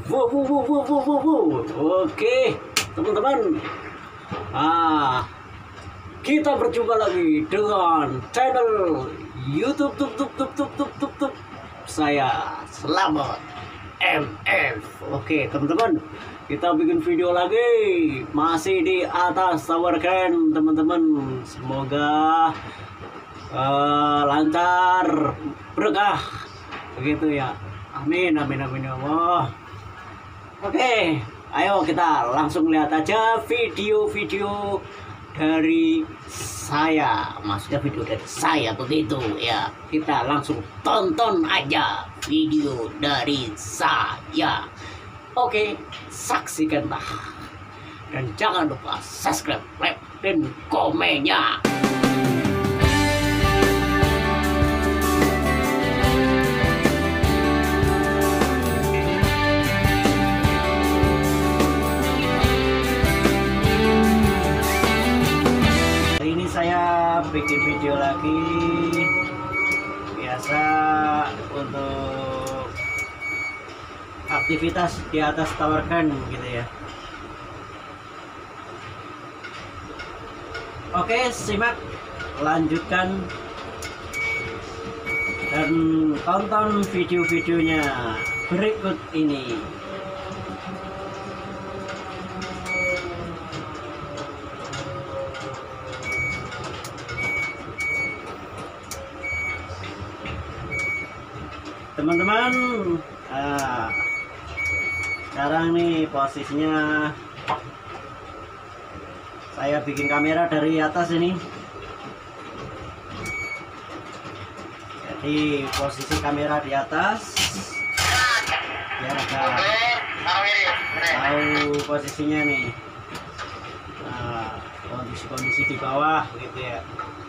Oke, teman-teman. Kita berjumpa lagi dengan channel YouTube saya Selamat MF. Oke, teman-teman, kita bikin video lagi masih di atas tower crane, teman-teman. Semoga lancar, berkah, begitu ya. Amin, amin, amin ya Allah. Oke, ayo kita langsung lihat aja video-video dari saya. Maksudnya video dari saya begitu ya. Kita langsung tonton aja video dari saya. Oke, saksikanlah. Dan jangan lupa subscribe, like, dan komennya. Saya bikin video lagi biasa untuk aktivitas di atas tower crane gitu ya. Oke, simak, lanjutkan dan tonton video-videonya berikut ini. Teman-teman, sekarang nih posisinya saya bikin kamera dari atas ini. Jadi posisi kamera di atas biar agak tahu posisinya nih. Kondisi-kondisi di bawah gitu ya.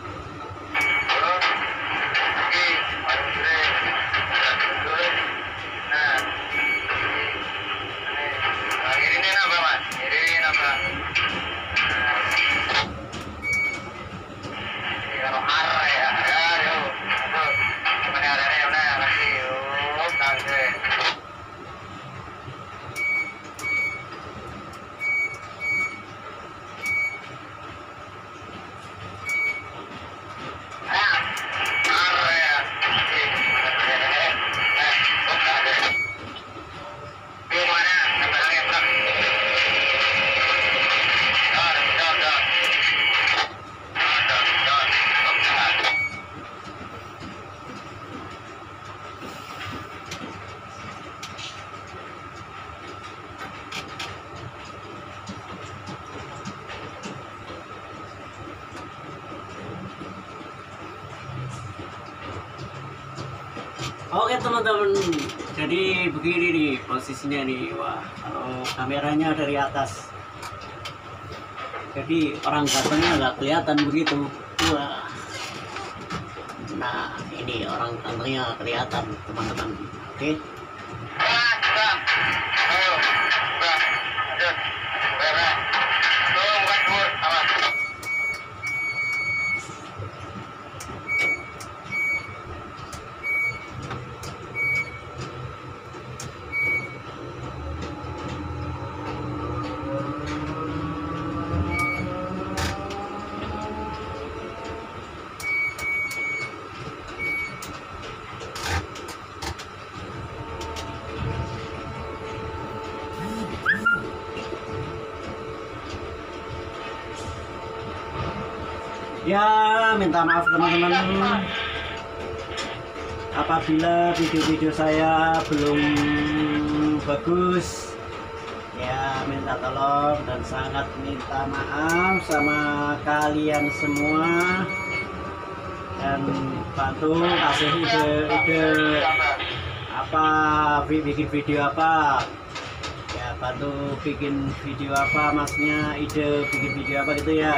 Oke teman-teman, jadi begini nih posisinya nih. Wah, kalau kameranya dari atas, jadi orang gantengnya nggak kelihatan begitu. Wah, nah ini orang gantengnya kelihatan teman-teman. Oke. Ya, minta maaf teman-teman apabila video-video saya belum bagus. Ya, minta tolong dan sangat minta maaf sama kalian semua. Dan bantu kasih ide-ide apa, bikin video apa. Ya, bantu bikin video apa, maksudnya ide bikin video apa gitu ya.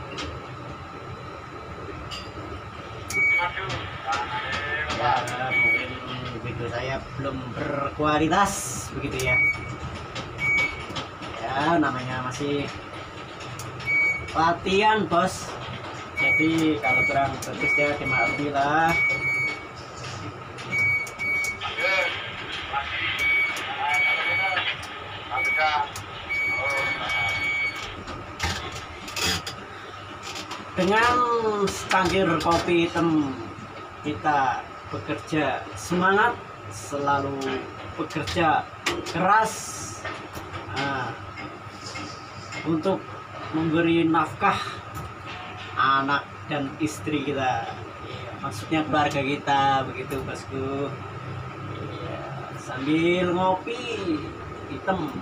Mungkin video saya belum berkualitas begitu ya. Ya, namanya masih latihan bos. Jadi kalau kurang bagus ya dimaklumi lah. dengan secangkir kopi hitam kita bekerja semangat, selalu bekerja keras untuk memberi nafkah anak dan istri kita, maksudnya keluarga kita, begitu bosku. Sambil ngopi hitam.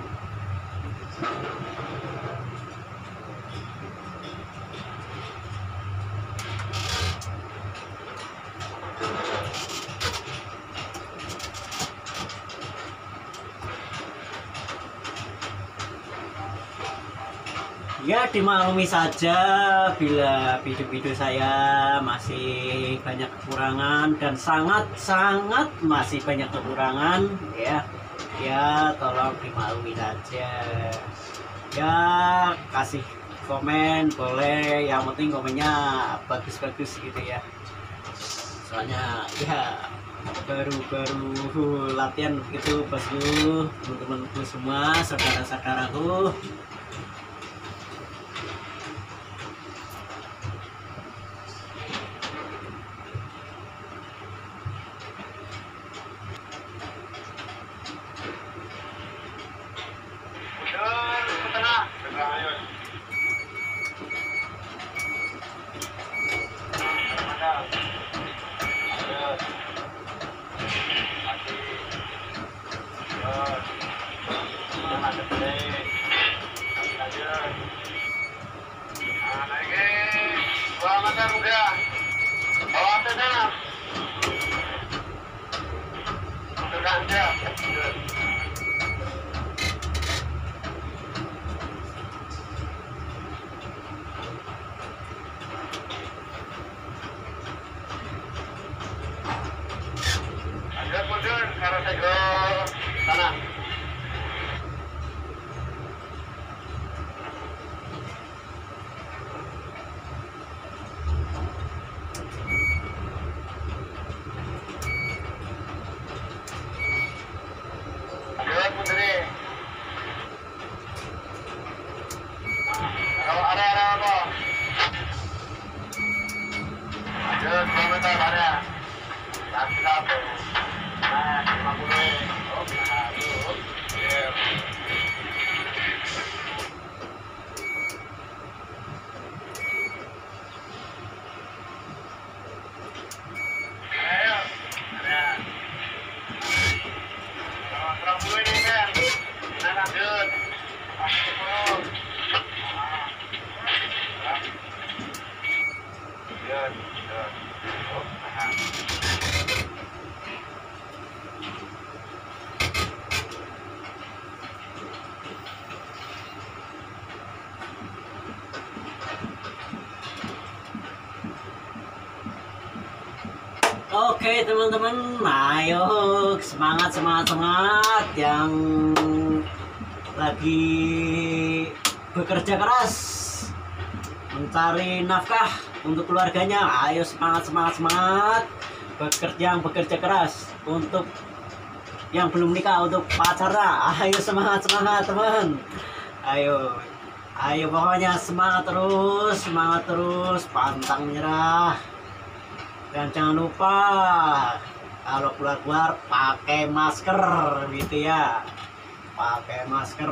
Ya, dimaklumi saja bila video-video saya masih banyak kekurangan dan sangat masih banyak kekurangan ya. Ya, tolong dimaklumi saja. Ya, kasih komen boleh, yang penting komennya bagus-bagus gitu ya. Soalnya ya baru latihan begitu bosku, teman-temanku semua, saudara-saudaraku. Oke teman-teman, ayo semangat yang lagi bekerja keras mencari nafkah untuk keluarganya. Ayo semangat bekerja keras. Untuk yang belum nikah, untuk pacarnya, ayo semangat teman. Ayo pokoknya semangat terus, pantang menyerah. Dan jangan lupa kalau keluar pakai masker gitu ya, pakai masker,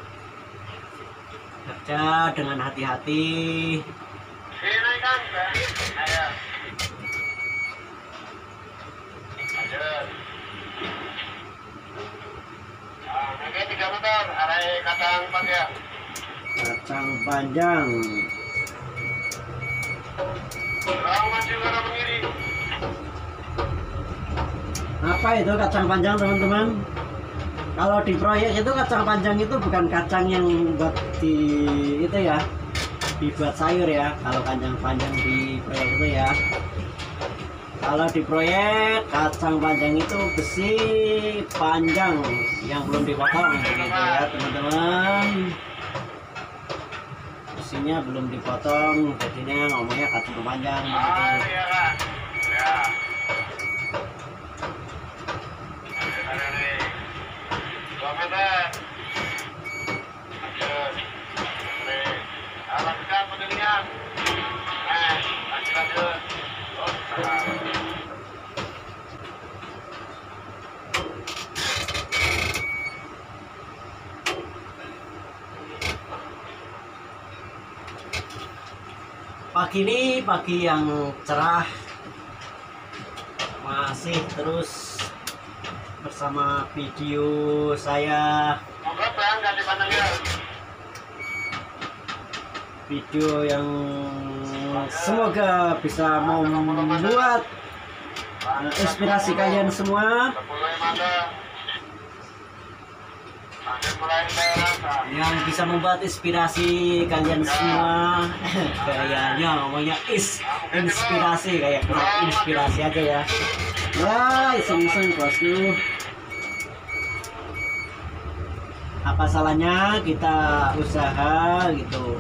kerja dengan hati-hati. Kacang panjang. Apa itu kacang panjang teman-teman? Kalau di proyek itu kacang panjang itu bukan kacang yang buat di itu ya, dibuat sayur ya. Kalau kacang panjang di proyek itu ya, kalau di proyek kacang panjang itu besi panjang yang belum dipotong gitu ya teman-teman. Besinya belum dipotong, jadinya ngomongnya kacang panjang gitu. Pagi ini pagi yang cerah, masih terus bersama video saya, video yang semoga bisa membuat inspirasi kalian semua, yang bisa membuat inspirasi kalian semua. Kayaknya ngomongnya inspirasi, kayak kurang inspirasi aja ya. Ya iseng-iseng bosku. Apa salahnya kita usaha gitu.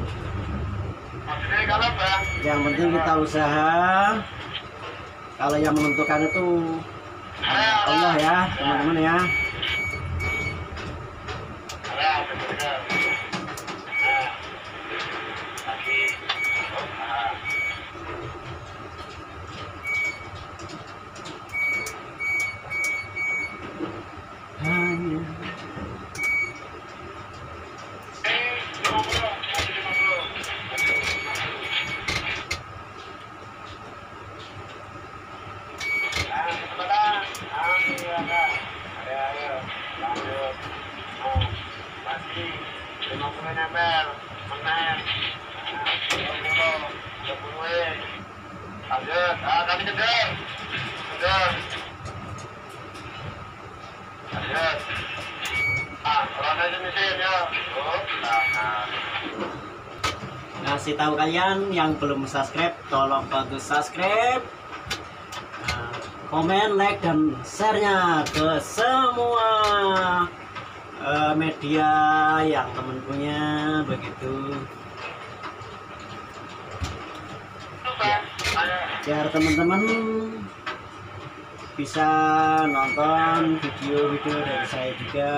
Yang penting kita usaha. Kalau yang menentukan itu Allah ya teman-teman ya. Ngasih tahu kalian yang belum subscribe, tolong bantu subscribe, komen, like, dan share-nya ke semua media yang temen punya begitu ya, biar teman-teman bisa nonton video-video dari saya juga.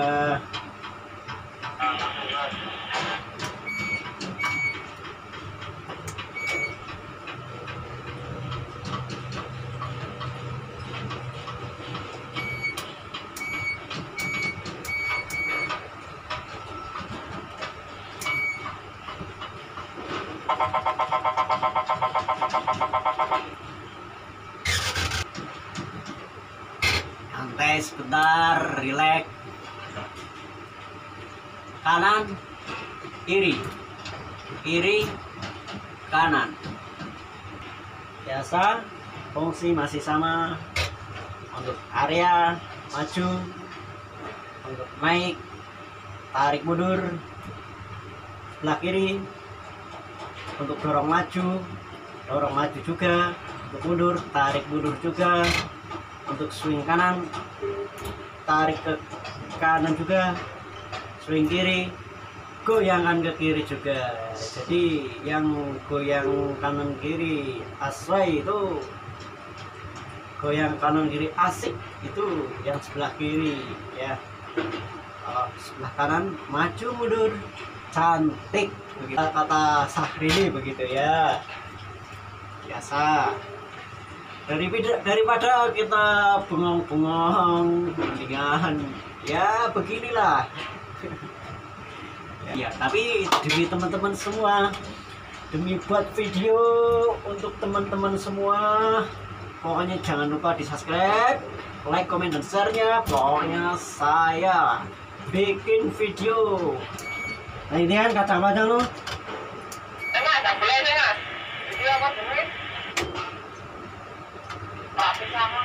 Santai sebentar, relax. Kanan, kiri, kiri, kanan. Biasa, fungsi masih sama. Untuk area maju, untuk naik, tarik mundur, sebelah kiri. Untuk dorong maju juga. Untuk mundur, tarik mundur juga. Untuk swing kanan, tarik ke kanan juga. Swing kiri, goyangkan ke kiri juga. Jadi yang goyang kanan kiri aswai itu, goyang kanan kiri asik itu yang sebelah kiri ya. Kalau sebelah kanan maju mundur cantik begitu kata Syahrini begitu ya. Biasa daripada kita bengong-bengong, mendingan ya beginilah. Ya tapi demi teman-teman semua, demi buat video untuk teman-teman semua, pokoknya jangan lupa di subscribe, like, komen, dan share-nya. Pokoknya saya bikin video. Nah ini kan kacang-kacang loh. Enggak, tak boleh ya. Video apa dulu? Tapi sama.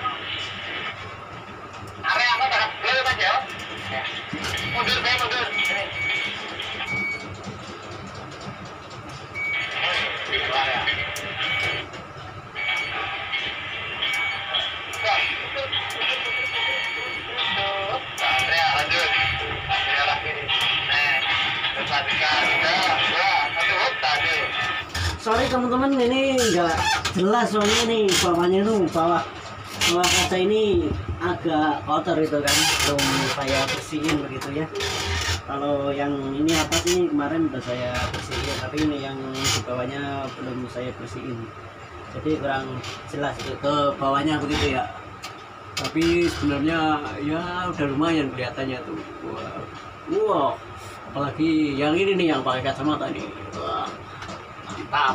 Area apa tak boleh Mas ya? Mundur. Sorry teman-teman, ini enggak jelas soalnya nih bawahnya tuh, bawah kaca ini agak kotor itu kan, belum saya bersihin begitu ya. Kalau yang ini atas ini kemarin udah saya bersihin, tapi ini yang di bawahnya belum saya bersihin. jadi kurang jelas itu ke bawahnya begitu ya, tapi sebenarnya ya udah lumayan kelihatannya tuh. Wah, apalagi yang ini nih yang pakai kacamata nih. Wah, mantap.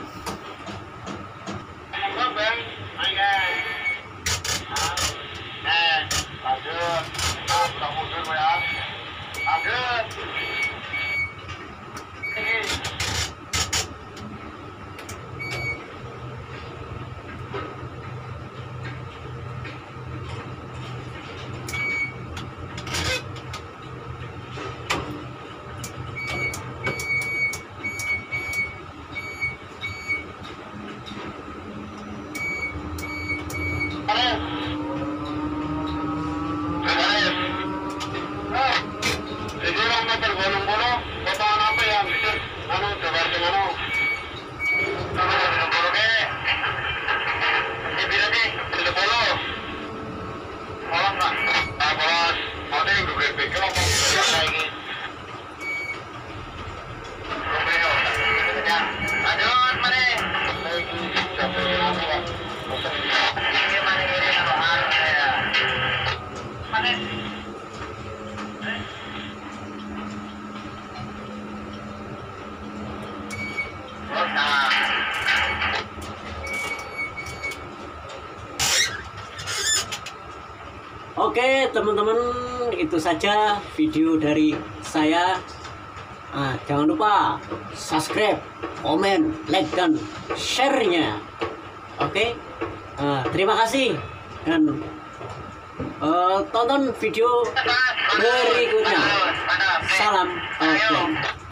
Oke teman-teman, itu saja video dari saya. Jangan lupa subscribe, komen, like, dan share-nya. Oke, terima kasih dan tonton video berikutnya. Salam offline.